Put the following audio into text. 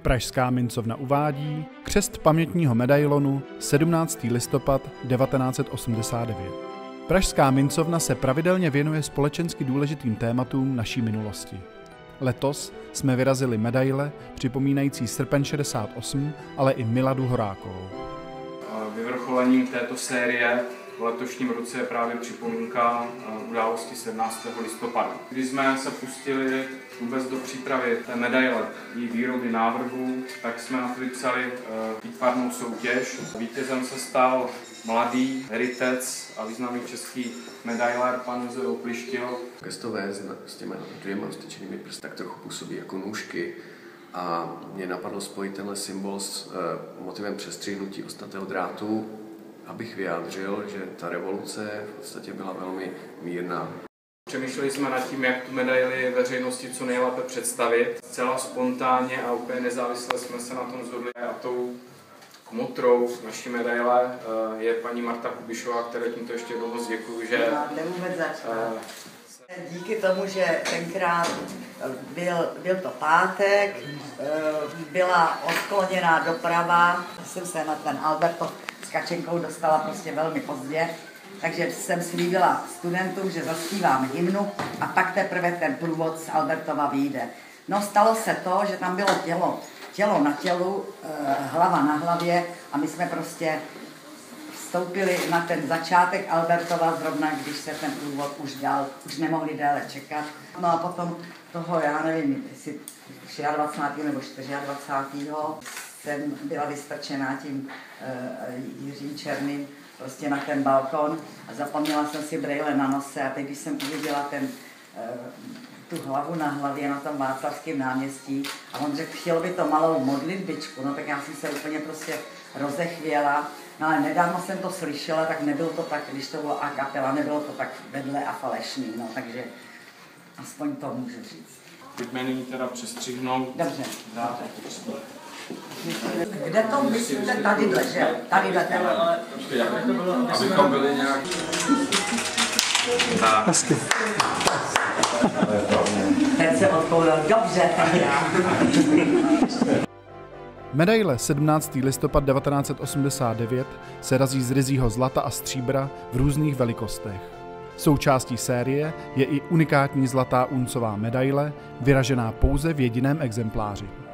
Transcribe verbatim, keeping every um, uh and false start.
Pražská mincovna uvádí křest pamětního medailonu sedmnáctého listopadu devatenáct set osmdesát devět. Pražská mincovna se pravidelně věnuje společensky důležitým tématům naší minulosti. Letos jsme vyrazili medaile připomínající srpen šedesát osm, ale i Miladu Horákovou. Vyvrcholením této série v letošním roce je právě připomínka události sedmnáctého listopadu, kdy jsme se pustili vůbec do přípravy té medaile, její výroby, návrhu, tak jsme na to vypsali výtvarnou soutěž. Vítězem se stal mladý heritec a významný český medailér pan Josef Oplištil. Gestové s těma dvěma vstyčenými prsty tak trochu působí jako nůžky a mě napadlo spojit tenhle symbol s motivem přestřihnutí ostatného drátu, abych vyjádřil, že ta revoluce v podstatě byla velmi mírná. Přemýšleli jsme nad tím, jak tu medaili veřejnosti co nejlépe představit. Zcela spontánně a úplně nezávisle jsme se na tom shodli a tou motrou naší medaile je paní Marta Kubišová, které tímto ještě jednou moc děkuju, že... Nevůbec začala. Díky tomu, že tenkrát byl, byl to pátek, byla odkloněná doprava, jsem se na ten Albertov s Kačenkou dostala prostě velmi pozdě, takže jsem slíbila studentům, že zaspívám hymnu a pak teprve ten průvod z Albertova vyjde. No stalo se to, že tam bylo tělo, tělo na tělu, hlava na hlavě a my jsme prostě vstoupili na ten začátek Albertova zrovna, když se ten průvod už dal, už nemohli déle čekat. No a potom toho, já nevím, jestli dvacátého nebo dvacátého jsem byla vystrčená tím uh, Jiřím Černým prostě na ten balkon a zapomněla jsem si brejle na nose a teď, když jsem uviděla ten, uh, tu hlavu na hlavě na tom Václavském náměstí a on řekl, chtěl by to malou modlitbičku, no tak já jsem se úplně prostě rozechvěla. No ale nedávno jsem to slyšela, tak nebylo to tak, když to bylo a kapela, nebylo to tak vedle a falešný, no takže aspoň to můžu říct. Pojďme nyní teda přestřihnout. Dobře. Dáte. Kde to myslíte? Tadyhle, že? Tadyhle teda. Abychom byli nějak... Hezky. Ten se odpověděl, dobře, tak já. Medaile sedmnáctého listopadu devatenáct set osmdesát devět se razí z ryzího zlata a stříbra v různých velikostech. Součástí série je i unikátní zlatá uncová medaile, vyražená pouze v jediném exempláři.